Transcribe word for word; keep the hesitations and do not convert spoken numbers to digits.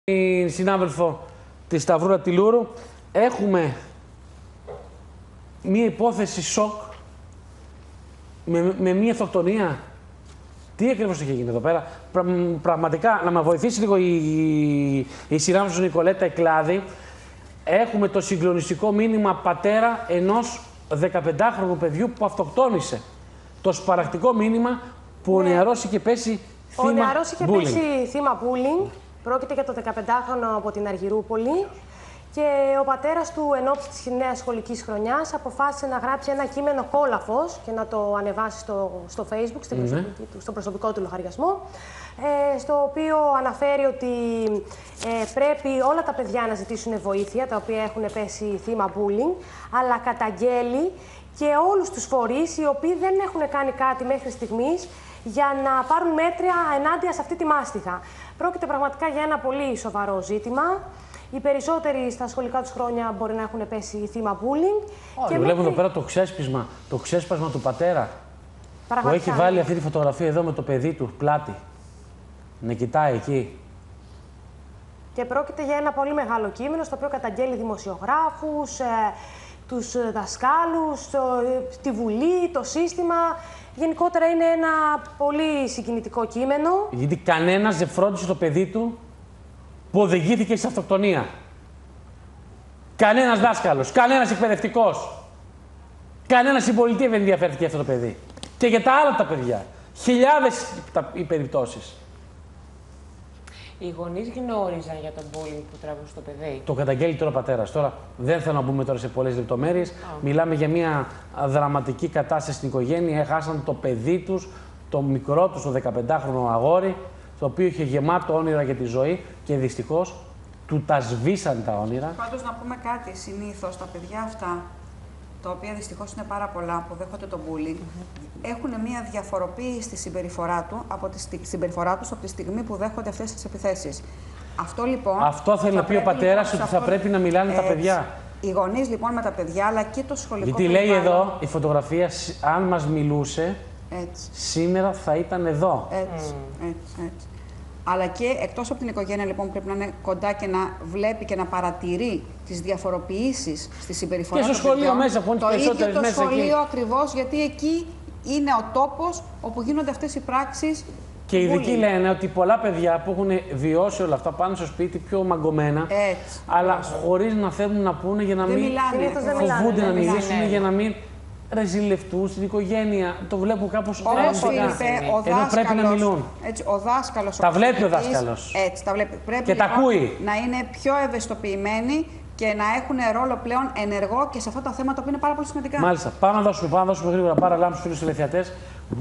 Η συνάδελφο της Σταυρούλα Τιλούρου, έχουμε μία υπόθεση σοκ με, με μία αυτοκτονία. Τι ακριβώς έχει γίνει εδώ πέρα? Πρα, πραγματικά, να με βοηθήσει λίγο η, η, η συνάδελφος Νικολέτα Εκλάδη. Έχουμε το συγκλονιστικό μήνυμα πατέρα ενός δεκαπεντάχρονου παιδιού που αυτοκτόνησε. Το σπαρακτικό μήνυμα που ο νεαρός είχε πέσει θύμα bullying. Ο νεαρός είχε πέσει θύμα bullying. Πρόκειται για το δεκαπεντάχρονο από την Αργυρούπολη. Και ο πατέρας του εν ώψη της νέας σχολικής χρονιάς αποφάσισε να γράψει ένα κείμενο κόλαφος και να το ανεβάσει στο, στο Facebook, στην mm-hmm. προσωπική, στο προσωπικό του λογαριασμό, ε, στο οποίο αναφέρει ότι ε, πρέπει όλα τα παιδιά να ζητήσουν βοήθεια, τα οποία έχουν πέσει θύμα bullying, αλλά καταγγέλει και όλους τους φορείς οι οποίοι δεν έχουν κάνει κάτι μέχρι στιγμής για να πάρουν μέτρια ενάντια σε αυτή τη μάστιγα. Πρόκειται πραγματικά για ένα πολύ σοβαρό ζήτημα. Οι περισσότεροι στα σχολικά τους χρόνια μπορεί να έχουν πέσει θύμα bullying. Όχι, βλέπουμε μέχρι... εδώ πέρα το ξέσπασμα, το ξέσπασμα του πατέρα. Πραγματικά. Που έχει βάλει αυτή τη φωτογραφία εδώ με το παιδί του πλάτη. Να κοιτάει εκεί. Και πρόκειται για ένα πολύ μεγάλο κείμενο, στο οποίο καταγγέλει δημοσιογράφους, ε, τους δασκάλους, το, τη Βουλή, το σύστημα. Γενικότερα είναι ένα πολύ συγκινητικό κείμενο. Γιατί κανένας δεν φρόντισε το παιδί του που οδηγήθηκε σε αυτοκτονία. Κανένας δάσκαλος, κανένας εκπαιδευτικός, κανένας συμπολιτεία δεν ενδιαφέρθηκε αυτό το παιδί. Και για τα άλλα τα παιδιά. Χιλιάδες τα, οι περιπτώσεις. Οι γονείς γνώριζαν για τον bullying που τραβούσε το παιδί. Το καταγγέλει τώρα ο πατέρας. Τώρα δεν θέλω να μπούμε τώρα σε πολλές λεπτομέρειες. Oh. Μιλάμε για μια δραματική κατάσταση στην οικογένεια. Έχασαν το παιδί τους, το μικρό τους, το δεκαπεντάχρονο αγόρι, το οποίο είχε γεμάτο όνειρα για τη ζωή και δυστυχώς του τα σβήσαν τα όνειρα. Πάντως να πούμε κάτι, συνήθως τα παιδιά αυτά, τα οποία δυστυχώς είναι πάρα πολλά που δέχονται το bullying, mm-hmm. έχουν μια διαφοροποίηση στη συμπεριφορά, του, από τη συμπεριφορά τους από τη στιγμή που δέχονται αυτές τις επιθέσεις. Αυτό λοιπόν... Αυτό θέλει να πει ο πατέρας, ότι θα αυτό... πρέπει να μιλάνε έτσι. Τα παιδιά. Οι γονείς λοιπόν με τα παιδιά, αλλά και το σχολικό Γιατί περιβάλλον. λέει εδώ η φωτογραφία, αν μας μιλούσε, έτσι. σήμερα θα ήταν εδώ. Έτσι, mm. έτσι, έτσι. Αλλά και εκτός από την οικογένεια, λοιπόν, πρέπει να είναι κοντά και να βλέπει και να παρατηρεί τις διαφοροποιήσεις στη συμπεριφορά. Και στο σχολείο παιδιών, μέσα, που είναι το ίδιο το μέσα σχολείο εκεί. ακριβώς, γιατί εκεί είναι ο τόπος όπου γίνονται αυτές οι πράξεις. Και οι ειδικοί λένε ότι πολλά παιδιά που έχουν βιώσει όλα αυτά πάνε στο σπίτι πιο μαγκωμένα, έτσι, αλλά χωρίς να θέλουν να πούνε για να δεν μην μιλάνε, φοβούνται να μιλήσουν, για να μην ρεζιλευτούν στην οικογένεια. Το βλέπω κάπως αρνητικά. Ενώ πρέπει να μιλούν. Έτσι, ο δάσκαλος, τα ο βλέπει ο δάσκαλος. Έτσι, τα βλέπει. Πρέπει και λοιπόν, τα ακούει. Να είναι πιο ευαισθητοποιημένοι και να έχουν ρόλο πλέον ενεργό και σε αυτά τα θέματα που είναι πάρα πολύ σημαντικά. Μάλιστα. Πάμε να δώσουμε, πάμε να δώσουμε γρήγορα πάρα λάμψη στους φίλους τηλεθεατές.